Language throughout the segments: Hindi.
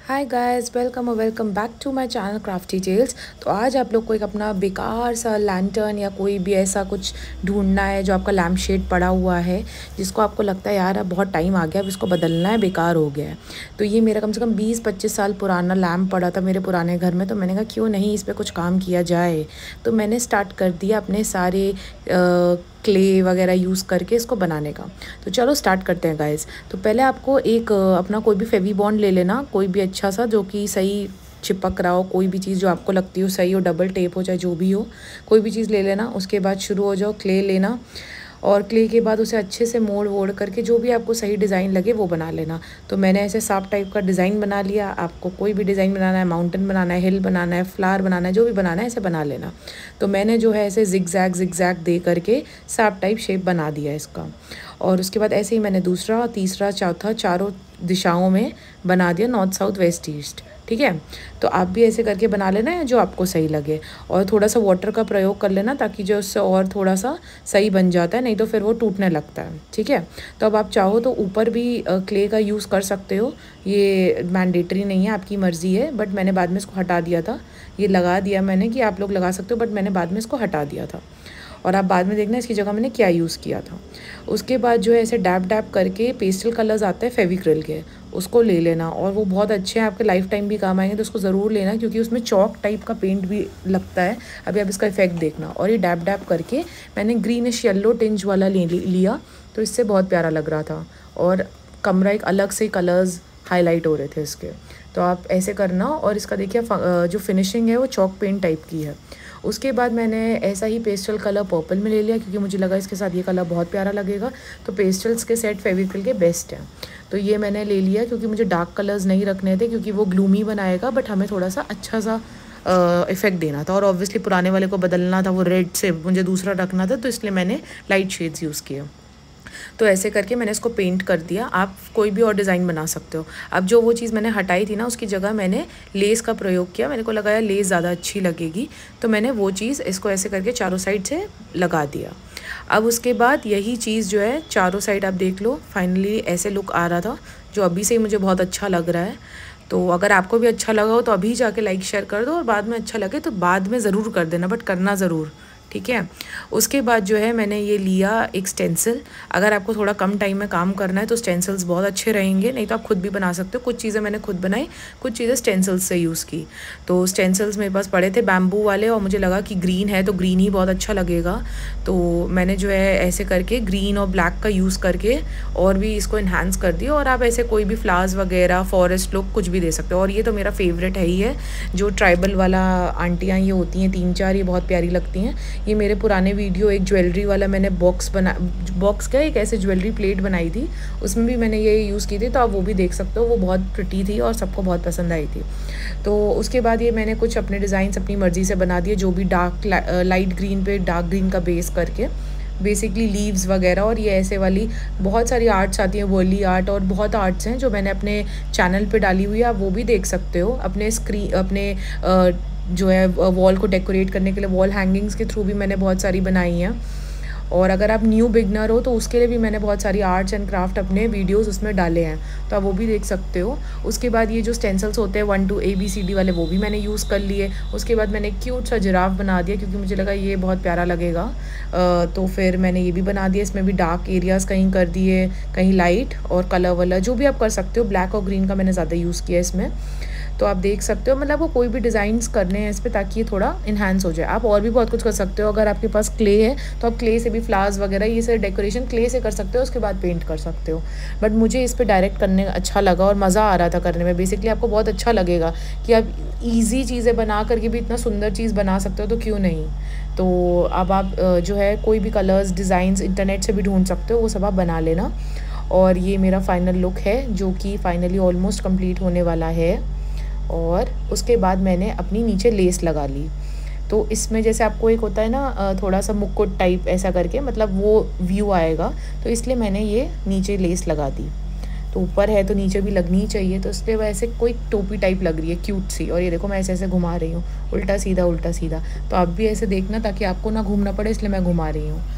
हाय गाइस, वेलकम और welcome back to my channel crafty tales. तो आज आप लोग को एक अपना बेकार सा लैंटर्न या कोई भी ऐसा कुछ ढूंढना है जो आपका लैम्प शेड पड़ा हुआ है, जिसको आपको लगता है यार अब बहुत टाइम आ गया, अब इसको बदलना है, बेकार हो गया है। तो ये मेरा कम से कम 20-25 साल पुराना लैम्प पड़ा था मेरे पुराने घर में। तो मैंने कहा क्यों नहीं इस पर कुछ काम किया जाए। तो मैंने स्टार्ट कर दिया अपने सारे क्ले वगैरह यूज़ करके इसको बनाने का। तो चलो स्टार्ट करते हैं गाइस। तो पहले आपको एक अपना कोई भी फेवी बॉन्ड ले लेना, कोई भी अच्छा सा जो कि सही चिपक रहा हो, कोई भी चीज़ जो आपको लगती हो सही हो, डबल टेप हो चाहे जो भी हो, कोई भी चीज़ ले लेना। उसके बाद शुरू हो जाओ, क्ले लेना और क्ले के बाद उसे अच्छे से मोड़ वोड़ करके जो भी आपको सही डिज़ाइन लगे वो बना लेना। तो मैंने ऐसे सांप टाइप का डिज़ाइन बना लिया। आपको कोई भी डिज़ाइन बनाना है, माउंटेन बनाना है, हिल बनाना है, फ्लावर बनाना है, जो भी बनाना है ऐसे बना लेना। तो मैंने जो है ऐसे जिगजैग दे करके सांप टाइप शेप बना दिया इसका। और उसके बाद ऐसे ही मैंने दूसरा, तीसरा, चौथा, चारों दिशाओं में बना दिया, नॉर्थ साउथ वेस्ट ईस्ट। ठीक है, तो आप भी ऐसे करके बना लेना है जो आपको सही लगे। और थोड़ा सा वाटर का प्रयोग कर लेना ताकि जो उससे और थोड़ा सा सही बन जाता है, नहीं तो फिर वो टूटने लगता है। ठीक है, तो अब आप चाहो तो ऊपर भी क्ले का यूज़ कर सकते हो, ये मैंडेटरी नहीं है, आपकी मर्ज़ी है। बट मैंने बाद में इसको हटा दिया था, ये लगा दिया मैंने कि आप लोग लगा सकते हो, बट मैंने बाद में इसको हटा दिया था। और आप बाद में देखना इसकी जगह मैंने क्या यूज़ किया था। उसके बाद जो है ऐसे डैब डैब करके पेस्टल कलर्स आते हैं फेविक्रिल के, उसको ले लेना। और वो बहुत अच्छे हैं, आपके लाइफ टाइम भी काम आएंगे, तो उसको ज़रूर लेना क्योंकि उसमें चॉक टाइप का पेंट भी लगता है। अभी आप इसका इफेक्ट देखना। और ये डैब डैब करके मैंने ग्रीनिश येलो टिंज वाला लिया, तो इससे बहुत प्यारा लग रहा था और कमरा एक अलग से कलर्स हाईलाइट हो रहे थे इसके। तो आप ऐसे करना। और इसका देखिए जो फिनिशिंग है वो चॉक पेंट टाइप की है। उसके बाद मैंने ऐसा ही पेस्टल कलर पर्पल में ले लिया क्योंकि मुझे लगा इसके साथ ये कलर बहुत प्यारा लगेगा। तो पेस्टल्स के सेट फेविक्रिल के बेस्ट हैं, तो ये मैंने ले लिया क्योंकि मुझे डार्क कलर्स नहीं रखने थे क्योंकि वो ग्लूमी बनाएगा, बट हमें थोड़ा सा अच्छा सा इफेक्ट देना था। और ऑब्वियसली पुराने वाले को बदलना था, वो रेड से मुझे दूसरा रखना था, तो इसलिए मैंने लाइट शेड्स यूज़ किए। तो ऐसे करके मैंने इसको पेंट कर दिया। आप कोई भी और डिज़ाइन बना सकते हो। अब जो वो चीज़ मैंने हटाई थी ना, उसकी जगह मैंने लेस का प्रयोग किया। मेरे को लगा यार लेस ज़्यादा अच्छी लगेगी, तो मैंने वो चीज़ इसको ऐसे करके चारों साइड से लगा दिया। अब उसके बाद यही चीज़ जो है चारों साइड आप देख लो, फाइनली ऐसे लुक आ रहा था जो अभी से ही मुझे बहुत अच्छा लग रहा है। तो अगर आपको भी अच्छा लगा हो तो अभी जाके लाइक शेयर कर दो, और बाद में अच्छा लगे तो बाद में ज़रूर कर देना, बट करना ज़रूर। ठीक है, उसके बाद जो है मैंने ये लिया एक स्टेंसिल। अगर आपको थोड़ा कम टाइम में काम करना है तो स्टेंसिल्स बहुत अच्छे रहेंगे, नहीं तो आप खुद भी बना सकते हो। कुछ चीज़ें मैंने खुद बनाई, कुछ चीज़ें स्टेंसिल्स से यूज़ की। तो स्टेंसिल्स मेरे पास पड़े थे बैम्बू वाले, और मुझे लगा कि ग्रीन है तो ग्रीन ही बहुत अच्छा लगेगा। तो मैंने जो है ऐसे करके ग्रीन और ब्लैक का यूज़ करके और भी इसको इन्हांस कर दिया। और आप ऐसे कोई भी फ्लावर्स वगैरह, फॉरेस्ट लुक कुछ भी दे सकते हो। और ये तो मेरा फेवरेट है ही है, जो ट्राइबल वाला आंटियाँ ये होती हैं 3-4, ये बहुत प्यारी लगती हैं। ये मेरे पुराने वीडियो एक ज्वेलरी वाला मैंने बॉक्स का एक ऐसे ज्वेलरी प्लेट बनाई थी, उसमें भी मैंने ये यूज़ की थी, तो आप वो भी देख सकते हो। वो बहुत प्रिटी थी और सबको बहुत पसंद आई थी। तो उसके बाद ये मैंने कुछ अपने डिज़ाइंस अपनी मर्ज़ी से बना दिए, जो भी डार्क लाइट ग्रीन पे डार्क ग्रीन का बेस करके, बेसिकली लीव्स वगैरह। और ये ऐसे वाली बहुत सारी आर्ट्स आती हैं, वर्ली आर्ट, और बहुत आर्ट्स हैं जो मैंने अपने चैनल पे डाली हुई है, आप वो भी देख सकते हो। अपने जो है वॉल को डेकोरेट करने के लिए वॉल हैंगिंग्स के थ्रू भी मैंने बहुत सारी बनाई हैं। और अगर आप न्यू बिगनर हो तो उसके लिए भी मैंने बहुत सारी आर्ट्स एंड क्राफ्ट अपने वीडियोस उसमें डाले हैं, तो आप वो भी देख सकते हो। उसके बाद ये जो स्टेंसिल्स होते हैं 1 to ABCD वाले, वो भी मैंने यूज़ कर लिए। उसके बाद मैंने क्यूट सा जिराफ बना दिया क्योंकि मुझे लगा ये बहुत प्यारा लगेगा। तो फिर मैंने ये भी बना दिया। इसमें भी डार्क एरियाज़ कहीं कर दिए, कहीं लाइट, और कलर वाला जो भी आप कर सकते हो। ब्लैक और ग्रीन का मैंने ज़्यादा यूज़ किया इसमें, तो आप देख सकते हो। मतलब वो कोई भी डिज़ाइंस करने हैं इस पर ताकि ये थोड़ा इन्हांस हो जाए। आप और भी बहुत कुछ कर सकते हो। अगर आपके पास क्ले है तो आप क्ले से भी फ्लावर्स वगैरह ये सारे डेकोरेशन क्ले से कर सकते हो, उसके बाद पेंट कर सकते हो। बट मुझे इस पर डायरेक्ट करने अच्छा लगा और मज़ा आ रहा था करने में। बेसिकली आपको बहुत अच्छा लगेगा कि आप ईजी चीज़ें बना करके भी इतना सुंदर चीज़ बना सकते हो, तो क्यों नहीं। तो अब आप जो है कोई भी कलर्स डिज़ाइंस इंटरनेट से भी ढूंढ सकते हो, वो सब आप बना लेना। और ये मेरा फाइनल लुक है जो कि फाइनली ऑलमोस्ट कंप्लीट होने वाला है। और उसके बाद मैंने अपनी नीचे लेस लगा ली। तो इसमें जैसे आपको एक होता है ना थोड़ा सा मुकुट टाइप ऐसा करके, मतलब वो व्यू आएगा, तो इसलिए मैंने ये नीचे लेस लगा दी। तो ऊपर है तो नीचे भी लगनी ही चाहिए, तो इसलिए वैसे कोई टोपी टाइप लग रही है क्यूट सी। और ये देखो मैं ऐसे ऐसे घुमा रही हूँ, उल्टा सीधा उल्टा सीधा। तो आप भी ऐसे देखना ताकि आपको ना घूमना पड़े, इसलिए मैं घुमा रही हूँ।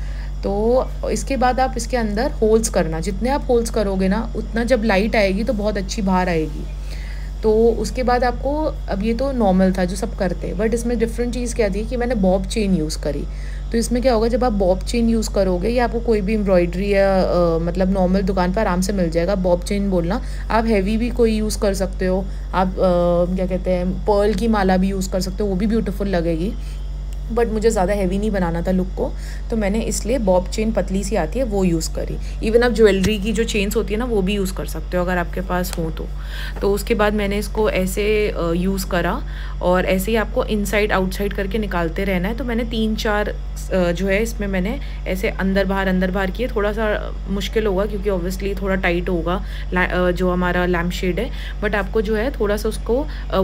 तो इसके बाद आप इसके अंदर होल्स करना, जितने आप होल्स करोगे ना उतना जब लाइट आएगी तो बहुत अच्छी बाहर आएगी। तो उसके बाद आपको, अब ये तो नॉर्मल था जो सब करते, बट इसमें डिफरेंट चीज़ क्या थी कि मैंने बॉब चेन यूज़ करी। तो इसमें क्या होगा, जब आप बॉब चेन यूज़ करोगे या आपको कोई भी एम्ब्रॉयडरी या मतलब नॉर्मल दुकान पर आराम से मिल जाएगा बॉब चेन बोलना। आप हैवी भी कोई यूज़ कर सकते हो, आप क्या कहते हैं पर्ल की माला भी यूज़ कर सकते हो, वो भी ब्यूटीफुल लगेगी। बट मुझे ज़्यादा हैवी नहीं बनाना था लुक को, तो मैंने इसलिए बॉब चेन पतली सी आती है वो यूज़ करी। इवन आप ज्वेलरी की जो चेन्स होती है ना वो भी यूज़ कर सकते हो अगर आपके पास हो तो उसके बाद मैंने इसको ऐसे यूज़ करा, और ऐसे ही आपको इनसाइड आउटसाइड करके निकालते रहना है। तो मैंने 3-4 जो है इसमें मैंने ऐसे अंदर बाहर किए। थोड़ा सा मुश्किल होगा क्योंकि ऑब्वियसली थोड़ा टाइट होगा जो हमारा लैम्प शेड है, बट आपको जो है थोड़ा सा उसको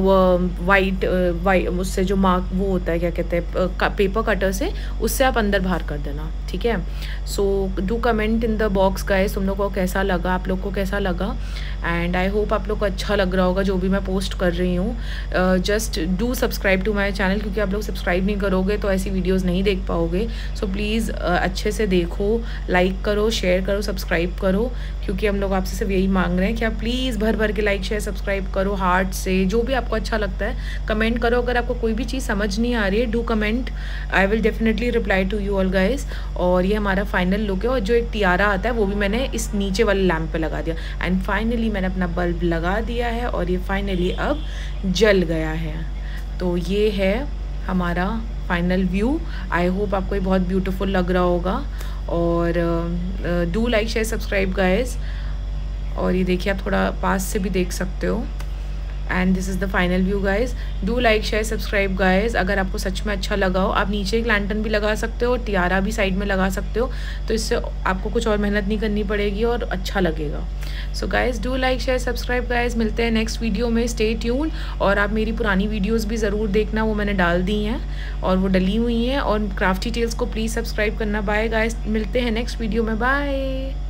वाइट उससे जो मार्क वो होता है क्या कहते हैं पेपर कटर से, उससे आप अंदर बाहर कर देना, ठीक है। So do comment in the box guys तुम लोग को कैसा लगा, आप लोग को कैसा लगा, एंड आई होप आप लोग को अच्छा लग रहा होगा जो भी मैं पोस्ट कर रही हूँ। Just do subscribe to my channel, क्योंकि आप लोग सब्सक्राइब नहीं करोगे तो ऐसी वीडियोज़ नहीं देख पाओगे। सो प्लीज़ अच्छे से देखो, लाइक करो, शेयर करो, सब्सक्राइब करो, क्योंकि हम लोग आपसे सिर्फ यही मांग रहे हैं कि आप प्लीज़ भर के लाइक शेयर सब्सक्राइब करो हार्ट से, जो भी आपको अच्छा लगता है कमेंट करो। अगर आपको कोई भी चीज़ समझ नहीं आ रही है do comment, I will definitely reply to you all guys. और ये हमारा फाइनल लुक है, और जो एक टियारा आता है वो भी मैंने इस नीचे वाले लैम्प पे लगा दिया। एंड फाइनली मैंने अपना बल्ब लगा दिया है और ये फाइनली अब जल गया है। तो ये है हमारा फाइनल व्यू। आई होप आपको ये बहुत ब्यूटीफुल लग रहा होगा, और do like share subscribe guys. और ये देखिए आप थोड़ा पास से भी देख सकते हो। And this is the final view guys. Do like share subscribe guys. अगर आपको सच में अच्छा लगा हो, आप नीचे एक लैंटर्न भी लगा सकते हो, टियारा भी साइड में लगा सकते हो, तो इससे आपको कुछ और मेहनत नहीं करनी पड़ेगी और अच्छा लगेगा। So guys do like share subscribe guys. मिलते हैं नेक्स्ट वीडियो में, स्टे ट्यून्ड। और आप मेरी पुरानी वीडियोज़ भी ज़रूर देखना, वो मैंने डाल दी हैं और वो डली हुई हैं। और क्राफ्टी टेल्स को प्लीज़ सब्सक्राइब करना। बाय गाइज, मिलते हैं नेक्स्ट वीडियो में, बाय।